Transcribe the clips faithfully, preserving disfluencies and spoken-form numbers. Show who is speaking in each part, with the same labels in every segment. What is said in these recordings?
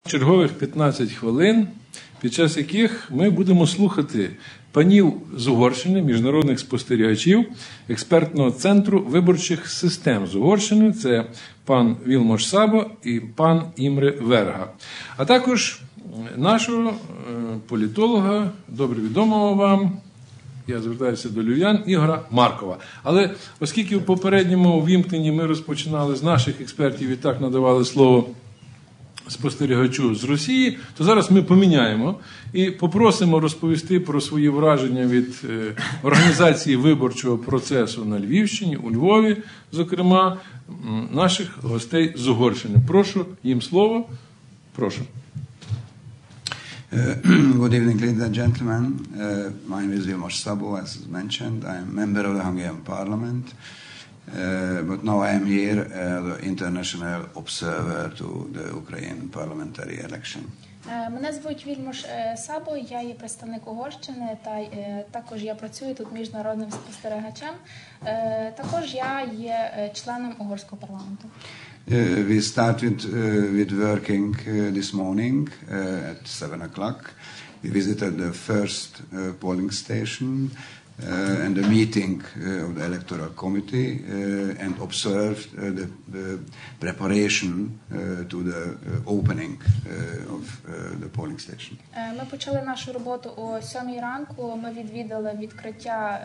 Speaker 1: Чергових п'ятнадцять хвилин, під час яких ми будемо слухати панів з Угорщини, міжнародних спостерігачів експертного центру виборчих систем з Угорщини. Це пан Вілмош Сабо і пан Імре Верга. А також нашого політолога, добре відомого вам, я звертаюся до львів'ян, Ігора Маркова. Але оскільки в попередньому увімкненні ми розпочинали з наших експертів і так надавали слово спостерігачу з Росії, то зараз ми поміняємо і попросимо розповісти про свої враження від організації виборчого процесу на Львівщині, у Львові, зокрема, наших гостей з Угорщини. Прошу їм слово. Прошу.
Speaker 2: Uh, good evening, ladies and gentlemen. Uh, my name is Vilmos Sabo, as mentioned. I am a member of the Hungarian Parliament. Uh, but now I am here as an international observer to the Ukrainian parliamentary election.
Speaker 3: Мене звуть Вільмош Сабо, я є представник Угорщини, та також я працюю тут міжнародним спостерігачем. Також я є членом угорського парламенту.
Speaker 2: Uh, we started uh, with working uh, this morning uh, at seven o'clock. We visited the first uh, polling station Uh, and the meeting uh, of the electoral committee uh, and observed uh, the, the preparation uh, to the uh, opening uh, of uh, the polling station.
Speaker 3: Ми почали нашу роботу о сьомій ранку. Ми відвідали відкриття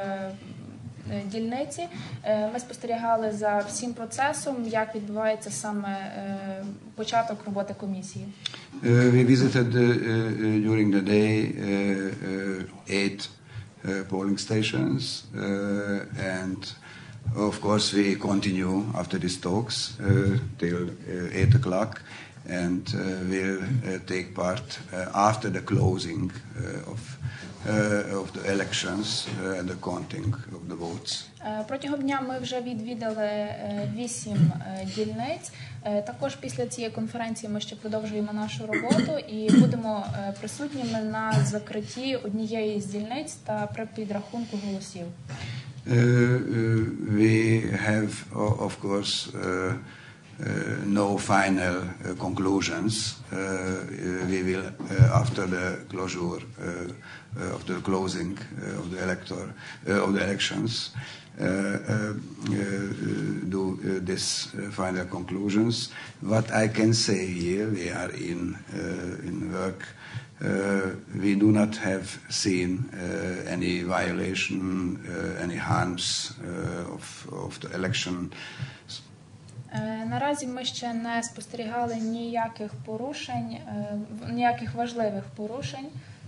Speaker 3: дільниці. Ми спостерігали за всім процесом, як відбувається саме початок роботи комісії.
Speaker 2: Uh, we visited uh, uh, during the day uh, uh, eight Uh, polling stations, uh, and of course we continue after these talks uh, till uh, eight o'clock, and uh, we'll uh, take part uh, after the closing uh, of uh, of the elections uh, and the counting of the votes.
Speaker 3: Протягом дня ми вже відвідали вісім дільниць. Також після цієї конференції ми ще продовжуємо нашу роботу і будемо присутніми на закритті однієї з дільниць та при підрахунку голосів.
Speaker 2: Uh, uh, we have, of course, uh, uh, no final uh, conclusions. Uh, we will, uh, after the closure, uh, uh, after the closing uh, of the elector uh, of the elections, Uh, uh, uh, do uh, this uh, final conclusions. What I can say here, we are in uh, in work. Uh, we do not have seen uh, any violation, uh, any harms uh, of of the election.
Speaker 3: Наразі ми ще не спостерігали ніяких порушень, ніяких важливих порушень.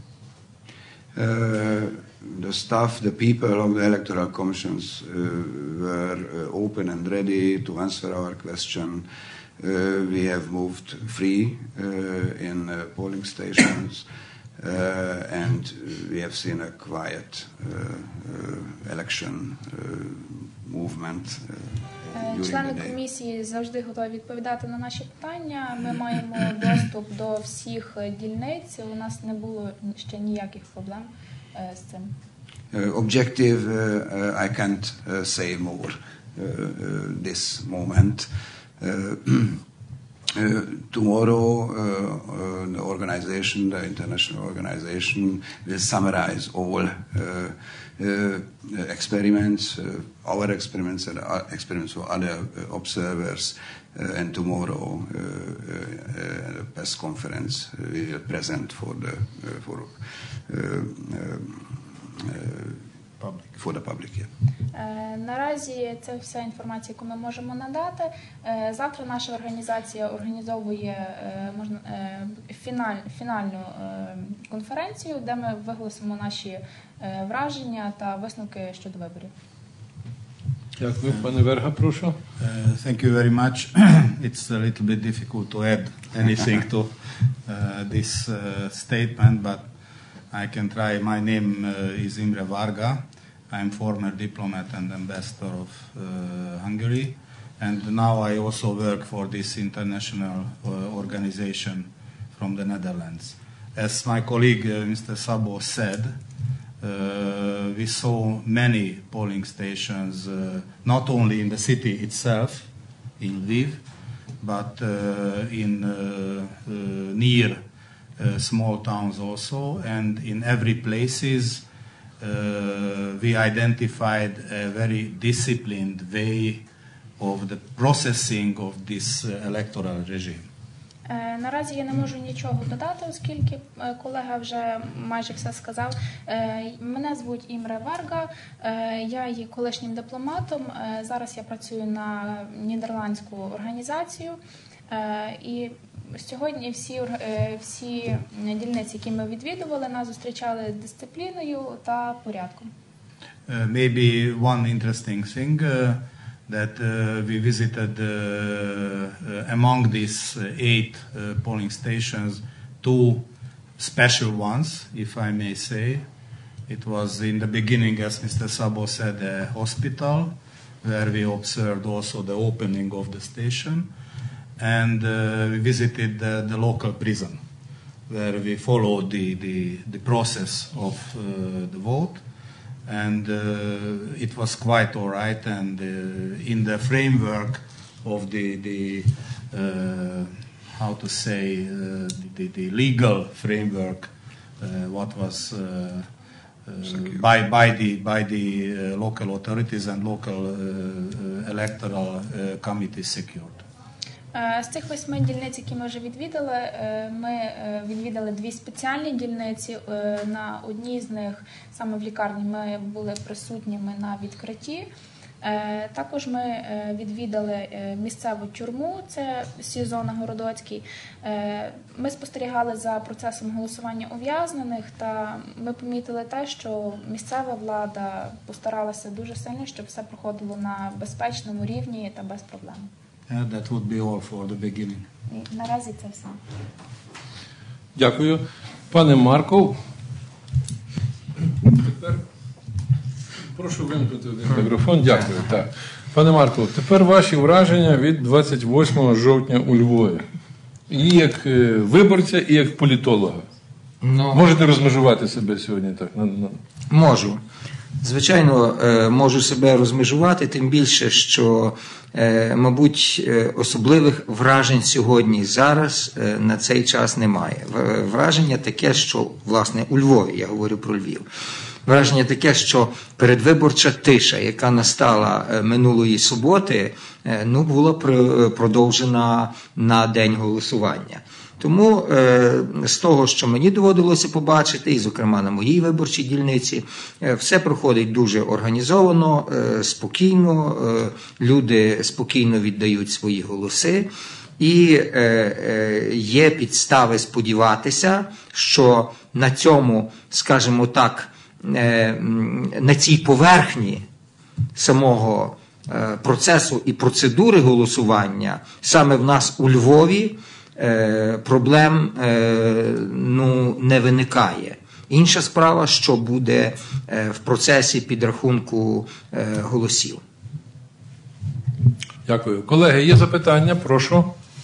Speaker 2: Uh, the staff, the people of the electoral commissions uh, were uh, open and ready to answer our question. Uh, we have moved free uh, in uh, polling stations, uh, and we have seen a quiet uh, uh, election uh, movement. Uh,
Speaker 3: Члени комісії завжди готові відповідати на наші питання. Ми маємо доступ до всіх дільниць. У нас не було ще ніяких проблем з цим.
Speaker 2: Uh, objective, uh, I can't uh, say more uh, uh, this moment. Uh, uh, tomorrow, uh, uh, the organization, the international organization, will summarize all uh, uh, experiments, uh, our experiments and uh, experiments for other uh, observers, uh, and tomorrow, uh, uh, at a press conference, uh, we will present for the uh, for uh, uh, Public. For the public, yeah.
Speaker 3: Наразі це вся інформація, яку ми можемо надати. Завтра наша організація організовує можна, фіналь, фінальну конференцію, де ми виголосимо наші враження та висновки щодо виборів.
Speaker 1: Дякую. Пане Верга, прошу.
Speaker 4: Uh, thank you very much. It's a little bit difficult to add anything to uh, this uh, statement, but I can try. My name uh, is Imre Varga. I'm former diplomat and ambassador of uh, Hungary, and now I also work for this international uh, organization from the Netherlands. As my colleague uh, Mister Sabo said, uh, we saw many polling stations, uh, not only in the city itself, in Lviv, but uh, in uh, uh, near uh, small towns also, and in every places uh, we identified a very disciplined way of the processing of this uh, electoral regime.
Speaker 3: Наразі я не можу нічого додати, оскільки колега вже майже все сказав. Мене звуть Імре Варга, я є колишнім дипломатом, зараз я працюю на нідерландську організацію. І сьогодні всі, всі дільниці, які ми відвідували, нас зустрічали дисципліною та порядком.
Speaker 4: Uh, maybe one interesting thing uh, that uh, we visited uh, uh, among these uh, eight uh, polling stations, two special ones, if I may say. It was in the beginning, as Mister Sabo said, a hospital, where we observed also the opening of the station, and uh, we visited the, the local prison, where we followed the, the, the process of uh, the vote. And uh, it was quite all right, and uh, in the framework of the, the uh, how to say, uh, the, the legal framework, uh, what was uh, uh, by, by the, by the uh, local authorities and local uh, uh, electoral uh, committees secured.
Speaker 3: З цих восьми дільниць, які ми вже відвідали, ми відвідали дві спеціальні дільниці. На одній з них, саме в лікарні, ми були присутніми на відкритті. Також ми відвідали місцеву тюрму, це СІЗО на Городоцькій. Ми спостерігали за процесом голосування ув'язнених, та ми помітили те, що місцева влада постаралася дуже сильно, щоб все проходило на безпечному рівні та без проблем.
Speaker 4: Uh, that would be all for the beginning.
Speaker 3: І наразі це все.
Speaker 1: Дякую. Пане Марков, тепер прошу вимкнути один мікрофон. Дякую. Так. Пане Марков, тепер ваші враження від двадцять восьмого жовтня у Львові. І як виборця, і як політолога. Ну, можете розмежувати себе сьогодні так?
Speaker 5: Можу. Звичайно, можу себе розмежувати, тим більше, що, мабуть, особливих вражень сьогодні, зараз, на цей час немає. Враження таке, що, власне, у Львові, я говорю про Львів, враження таке, що передвиборча тиша, яка настала минулої суботи, ну, була продовжена на день голосування. Тому е, з того, що мені доводилося побачити, і, зокрема, на моїй виборчій дільниці, е, все проходить дуже організовано, е, спокійно, е, люди спокійно віддають свої голоси, і е, е, є підстави сподіватися, що на цьому, скажімо так, е, на цій поверхні самого е, процесу і процедури голосування, саме в нас у Львові, проблем ну, не виникає. Інша справа, що буде в процесі підрахунку голосів.
Speaker 1: Дякую. Колеги, є запитання? Прошу.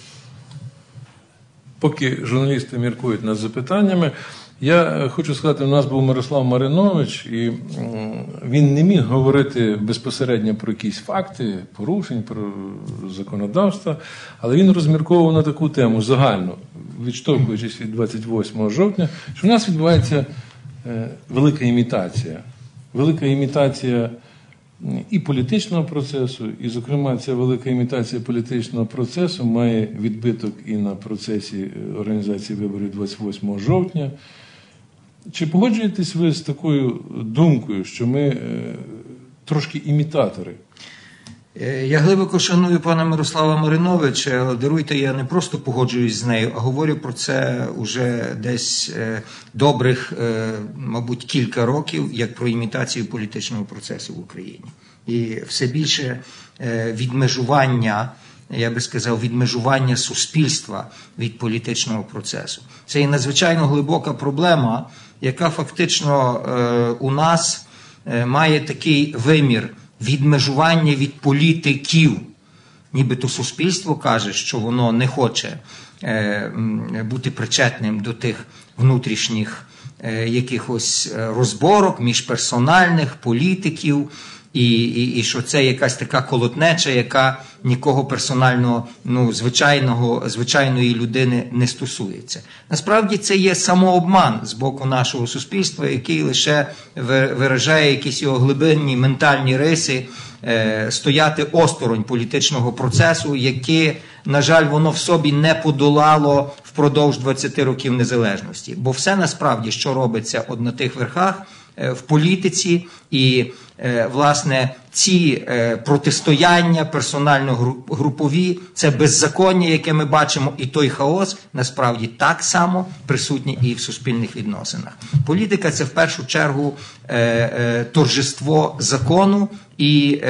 Speaker 1: Поки журналісти міркують над запитаннями, я хочу сказати, у нас був Мирослав Маринович, і він не міг говорити безпосередньо про якісь факти, порушень, про законодавство, але він розмірковував на таку тему загально, відштовхуючись від двадцять восьмого жовтня, що в нас відбувається велика імітація. Велика імітація і політичного процесу, і, зокрема, ця велика імітація політичного процесу має відбиток і на процесі організації виборів двадцять восьмого жовтня. Чи погоджуєтесь ви з такою думкою, що ми е, трошки імітатори?
Speaker 5: Я глибоко шаную пана Мирослава Мариновича, але даруйте, я не просто погоджуюсь з нею, а говорю про це уже десь е, добрих, е, мабуть, кілька років, як про імітацію політичного процесу в Україні. І все більше е, відмежування, я би сказав, відмежування суспільства від політичного процесу. Це є надзвичайно глибока проблема, яка фактично е, у нас е, має такий вимір відмежування від політиків. Нібито суспільство каже, що воно не хоче е, бути причетним до тих внутрішніх е, якихось розборок міжперсональних політиків, і, і, і що це якась така колотнеча, яка нікого персонально, ну, звичайного, звичайної людини не стосується. Насправді це є самообман з боку нашого суспільства, який лише виражає якісь його глибинні ментальні риси, е, стояти осторонь політичного процесу, яке, на жаль, воно в собі не подолало впродовж двадцяти років незалежності. Бо все насправді, що робиться от на тих верхах, в політиці і, власне, ці протистояння персонально-групові, це беззаконня, яке ми бачимо, і той хаос, насправді, так само присутній і в суспільних відносинах. Політика – це, в першу чергу, торжество закону і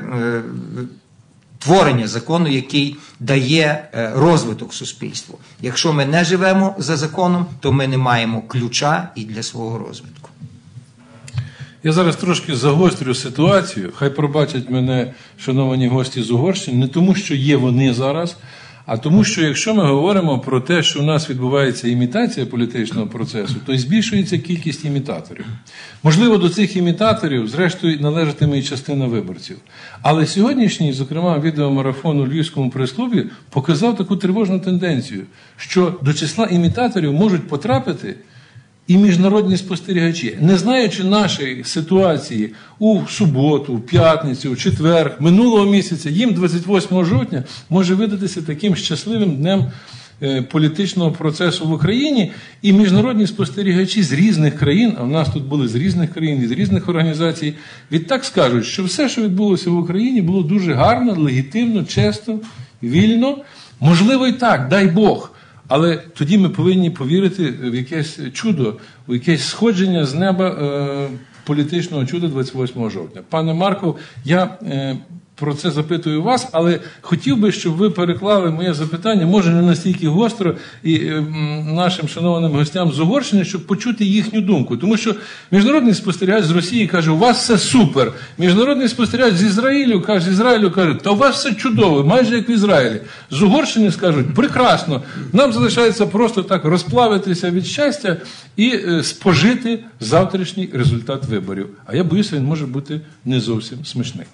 Speaker 5: творення закону, який дає розвиток суспільству. Якщо ми не живемо за законом, то ми не маємо ключа і для свого розвитку.
Speaker 1: Я зараз трошки загострю ситуацію, хай пробачать мене шановані гості з Угорщини, не тому, що є вони зараз, а тому, що якщо ми говоримо про те, що у нас відбувається імітація політичного процесу, то й збільшується кількість імітаторів. Можливо, до цих імітаторів, зрештою, належатиме і частина виборців. Але сьогоднішній, зокрема, відеомарафон у Львівському прес-клубі показав таку тривожну тенденцію, що до числа імітаторів можуть потрапити і міжнародні спостерігачі. Не знаючи нашої ситуації у суботу, в п'ятницю, в четвер, минулого місяця, їм двадцять восьмого жовтня може видатися таким щасливим днем політичного процесу в Україні, і міжнародні спостерігачі з різних країн, а в нас тут були з різних країн і з різних організацій, відтак скажуть, що все, що відбулося в Україні, було дуже гарно, легітимно, чесно, вільно. Можливо і так, дай Бог. Але тоді ми повинні повірити в якесь чудо, в якесь сходження з неба е, політичного чуда двадцять восьмого жовтня. Пане Марков, я е, про це запитую вас, але хотів би, щоб ви переклали моє запитання, може не настільки гостро, і е, нашим шанованим гостям з Угорщини, щоб почути їхню думку. Тому що міжнародний спостерігач з Росії каже, у вас все супер. Міжнародний спостерігач з Ізраїлю каже, з Ізраїлю каже, та у вас все чудово, майже як в Ізраїлі. З Угорщини скажуть, прекрасно, нам залишається просто так розплавитися від щастя і е, спожити завтрашній результат виборів. А я боюся, він може бути не зовсім смішний.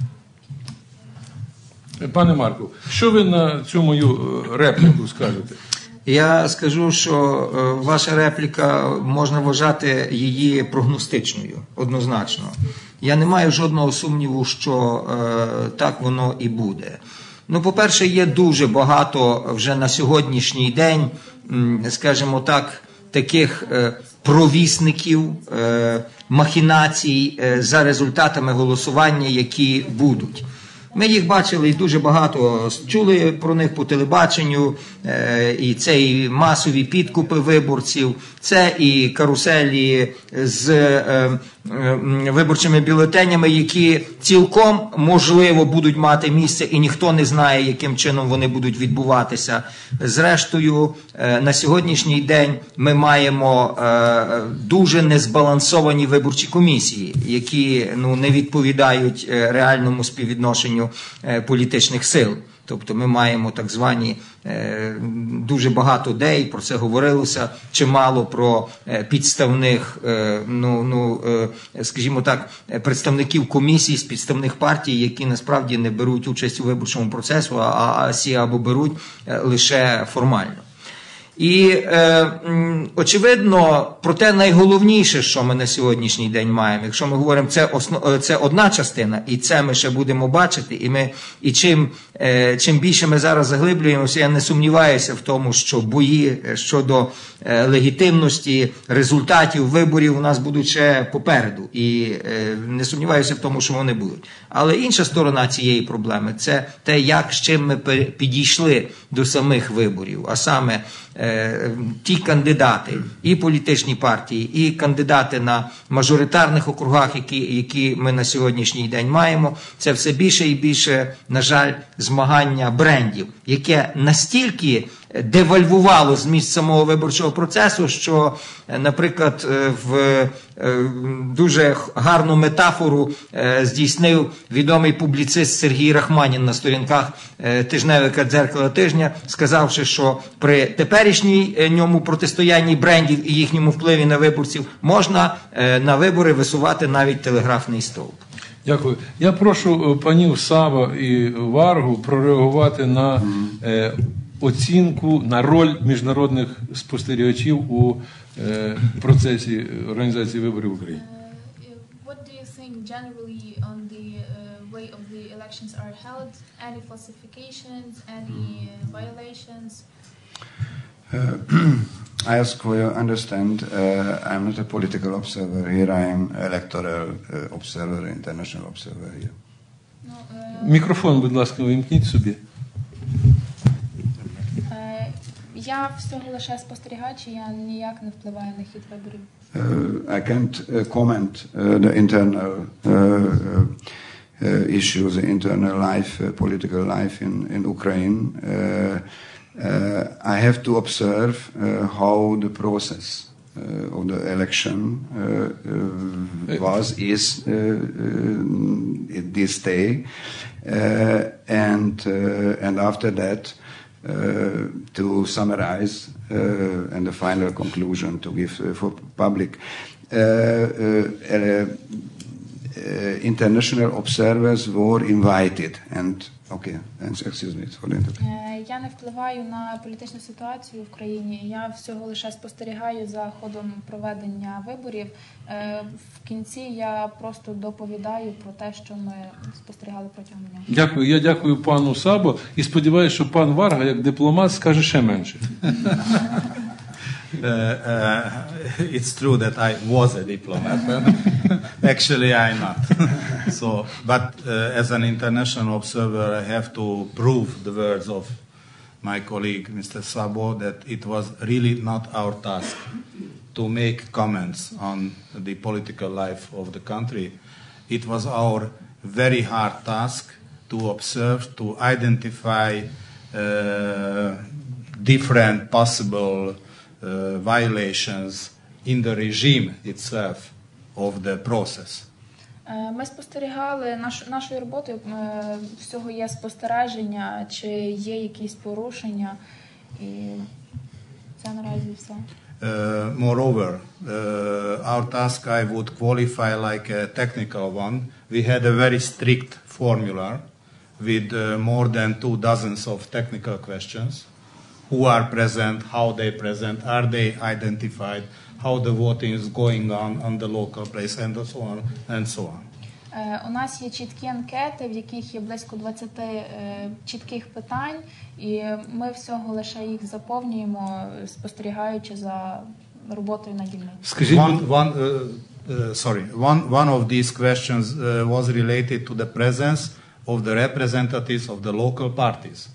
Speaker 1: Пане Марку, що ви на цю мою репліку скажете?
Speaker 5: Я скажу, що ваша репліка, можна вважати її прогностичною, однозначно. Я не маю жодного сумніву, що е, так воно і буде. Ну, по-перше, є дуже багато вже на сьогоднішній день, скажімо так, таких е, провісників, е, махінацій е, за результатами голосування, які будуть. Ми їх бачили і дуже багато чули про них по телебаченню, і це і масові підкупи виборців, це і каруселі з виборчими бюлетенями, які цілком, можливо, будуть мати місце, і ніхто не знає, яким чином вони будуть відбуватися. Зрештою, на сьогоднішній день ми маємо дуже незбалансовані виборчі комісії, які ну, не відповідають реальному співвідношенню політичних сил. Тобто ми маємо так звані, е, дуже багато де, про це говорилося, чимало про е, підставних, е, ну, ну, е, скажімо так, представників комісій з підставних партій, які насправді не беруть участь у виборчому процесу, а, а сі або беруть е, лише формально. І, е, очевидно, про те найголовніше, що ми на сьогоднішній день маємо, якщо ми говоримо, це, основ, це одна частина, і це ми ще будемо бачити, і, ми, і чим, е, чим більше ми зараз заглиблюємося, я не сумніваюся в тому, що бої щодо е, легітимності результатів виборів у нас будуть ще попереду, і е, не сумніваюся в тому, що вони будуть. Але інша сторона цієї проблеми – це те, як, з чим ми підійшли до самих виборів, а саме ті кандидати, і політичні партії, і кандидати на мажоритарних округах, які, які ми на сьогоднішній день маємо, це все більше і більше, на жаль, змагання брендів, яке настільки девальвувало зміст самого виборчого процесу, що, наприклад, в дуже гарну метафору здійснив відомий публіцист Сергій Рахманін на сторінках тижневика «Дзеркало тижня», сказавши, що при теперішній ньому протистоянні брендів і їхньому впливі на виборців можна на вибори висувати навіть телеграфний стовп.
Speaker 1: Дякую. Я прошу панів Саба і Варгу прореагувати на е, оцінку, на роль міжнародних спостерігачів у е, процесі організації виборів в Україні.
Speaker 3: Uh, what do you think generally on the uh, way of the elections are held? Any falsifications, any uh, violations?
Speaker 2: Uh, I ask for your understand, uh, I'm not a political observer here, I am electoral uh, observer, international observer here.
Speaker 3: Ну, е,
Speaker 1: Мікрофон, будь ласка, вимкніть собі.
Speaker 3: е, я всього лише спостерігач, і я ніяк не впливаю на хід виборів.
Speaker 2: Uh, I can't uh, comment uh, the internal uh, uh, uh, issues, the internal life, uh, political life in, in Ukraine. Uh, uh, I have to observe uh, how the process uh, of the election uh, uh, was, is uh, uh, this day, uh, and uh, and after that, uh, to summarize uh, and the final conclusion to give uh, for public. Uh, uh, uh, uh, international observers were invited, and okay, and excuse me for the interruption.
Speaker 3: Е, Я не впливаю на політичну ситуацію в країні. Я всього лише спостерігаю за ходом проведення виборів. Е, В кінці я просто доповідаю про те, що ми спостерігали протягом дня.
Speaker 1: Дякую. Я дякую пану Сабо і сподіваюся, що пан Варга, як дипломат, скаже ще менше.
Speaker 4: Uh, uh, it's true that I was a diplomat. Actually, I'm not. So, but uh, as an international observer, I have to prove the words of my colleague, Mister Sabo, that it was really not our task to make comments on the political life of the country. It was our very hard task to observe, to identify uh, different possible Uh, violations in the regime itself of the process.
Speaker 3: Е, Ми спостерігали, наш, нашою роботою е, всього є спостереження, чи є якісь порушення, і це наразі все.
Speaker 4: Uh, moreover, uh, our task I would qualify like a technical one. We had a very strict formula with uh, more than two dozens of technical questions. Who are present, how they present, are they identified, how the voting is going on on the local place, and so on and so on.
Speaker 3: Е, У нас є чіткі анкети, в яких є близько двадцять е, чітких питань, і ми всього лише їх заповнюємо, спостерігаючи за роботою на дільниці.
Speaker 1: Скажіть,
Speaker 4: One, one, uh, uh, sorry, one, one of these questions uh, was related to the presence of the representatives of the local parties.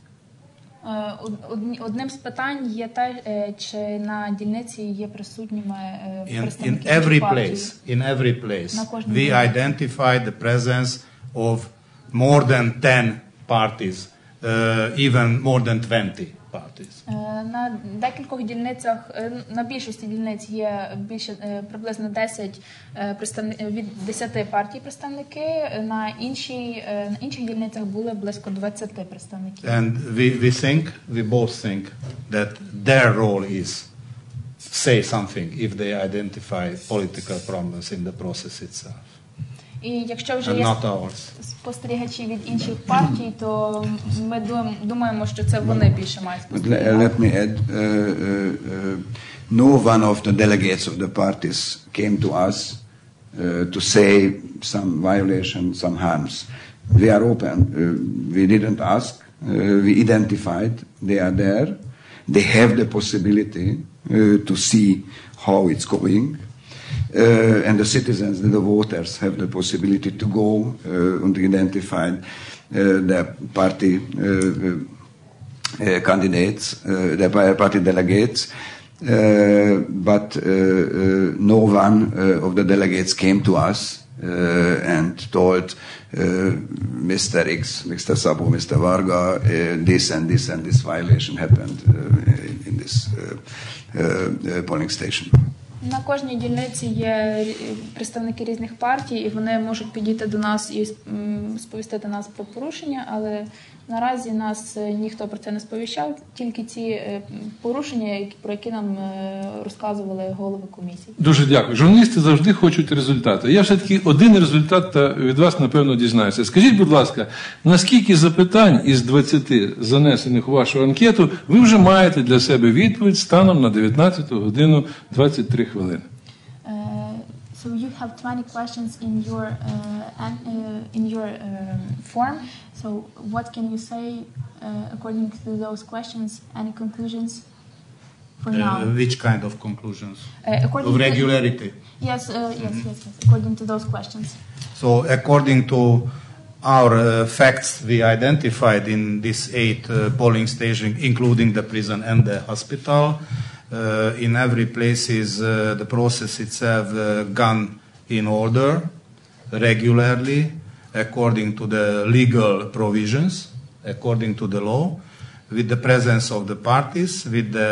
Speaker 3: Е, од- Одним з питань є те, е, чи на дільниці є присутніми е,
Speaker 4: In, in
Speaker 3: представники
Speaker 4: every
Speaker 3: партії.
Speaker 4: place, in every place,
Speaker 3: На кожній
Speaker 4: we
Speaker 3: дільниці.
Speaker 4: identified the presence of more than ten parties, uh, even more than twenty parties.
Speaker 3: Е, На декількох дільницях, е, на більшості дільниць є більше е, приблизно десять е, представни- від десяти партій представники. На іншій е, на інших дільницях були близько двадцяти представників.
Speaker 4: And we, we think, we both think that their role is say something if they identify political problems in the process itself,
Speaker 3: І якщо вже
Speaker 4: and
Speaker 3: є
Speaker 4: not ours.
Speaker 3: спостерігачі від інших партій, то ми дум- думаємо, що це вони більше мають
Speaker 2: But le-
Speaker 3: спостерігати.
Speaker 2: let me add, uh, uh, uh, no one of the delegates of the parties came to us uh, to say some violation, some harms. We are open. Uh, we didn't ask. Uh, we identified. They are there. They have the possibility uh, to see how it's going. Uh, and the citizens, the voters, have the possibility to go uh, and identify uh, the party uh, uh, candidates, uh, the party delegates, uh, but uh, uh, no one uh, of the delegates came to us uh, and told uh, Mister X, Mister Sabo, Mister Varga, uh, this and this and this violation happened uh, in, in this uh, uh, uh, polling station.
Speaker 3: На кожній дільниці є рі- представники різних партій, і вони можуть підійти до нас і м, сповістити нас про порушення, але Наразі нас е, ніхто про це не сповіщав, тільки ці е, порушення, які- про які нам е, розказували голови комісій.
Speaker 1: Дуже дякую. Журналісти завжди хочуть результати. Я все-таки один результат та від вас, напевно, дізнаюся. Скажіть, будь ласка, наскільки запитань із двадцяти занесених у вашу анкету ви вже маєте для себе відповідь станом на дев'ятнадцяту годину двадцять три хвилини?
Speaker 3: Uh, so you have twenty questions in your uh, an, uh, in your um, form. So what can you say uh, according to those questions? Any conclusions for now?
Speaker 4: Uh, which kind of conclusions?
Speaker 3: Uh, according
Speaker 4: Of
Speaker 3: to-
Speaker 4: regularity.
Speaker 3: Yes, uh, yes, yes, yes. According to those questions.
Speaker 4: So according to our uh, facts we identified in this eight uh, polling stations, including the prison and the hospital, uh, in every place is uh, the process itself uh, gone in order, regularly, according to the legal provisions, according to the law, with the presence of the parties, with the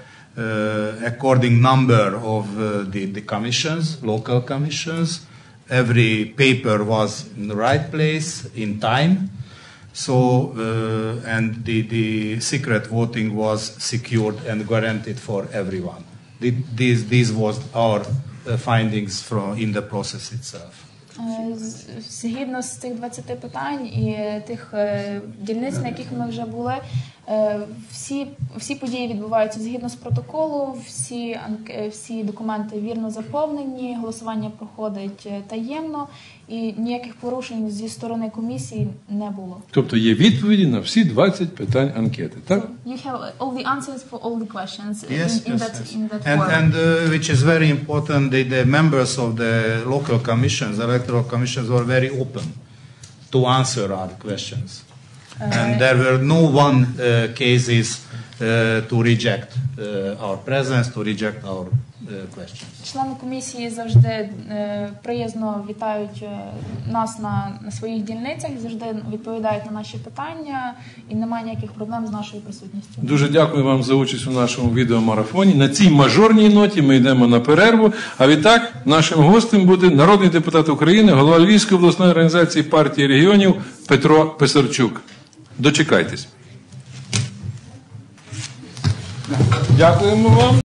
Speaker 4: uh, according number of uh, the, the commissions, local commissions. Every paper was in the right place, in time. So, uh, and the, the secret voting was secured and guaranteed for everyone. The- These, these was our uh, findings from, in the process itself.
Speaker 3: Е, з- Згідно з цих двадцяти питань і тих е, дільниць, на яких ми вже були, е, всі, всі події відбуваються згідно з протоколу, всі, анк- е, всі документи вірно заповнені, голосування проходить е, таємно і ніяких порушень зі сторони комісії не було.
Speaker 1: Тобто є відповіді на всі двадцять питань анкети, так?
Speaker 3: You have all the answers for all the questions
Speaker 4: Yes,
Speaker 3: in, in
Speaker 4: yes,
Speaker 3: that,
Speaker 4: yes.
Speaker 3: in that
Speaker 4: And,
Speaker 3: form.
Speaker 4: and uh, which is very important, the, the members of the local commissions, electoral commissions, were very open to answer our questions. And there were no one uh, cases uh, to reject uh, our presence, to reject our uh, questions.
Speaker 3: Члени комісії завжди е, приязно вітають е, нас на, на своїх дільницях, завжди відповідають на наші питання і немає ніяких проблем з нашою присутністю.
Speaker 1: Дуже дякую вам за участь у нашому відеомарафоні. На цій мажорній ноті ми йдемо на перерву. А відтак нашим гостем буде народний депутат України, голова Львівської обласної організації партії регіонів Петро Писарчук. Дочекайтесь. Дякуємо вам.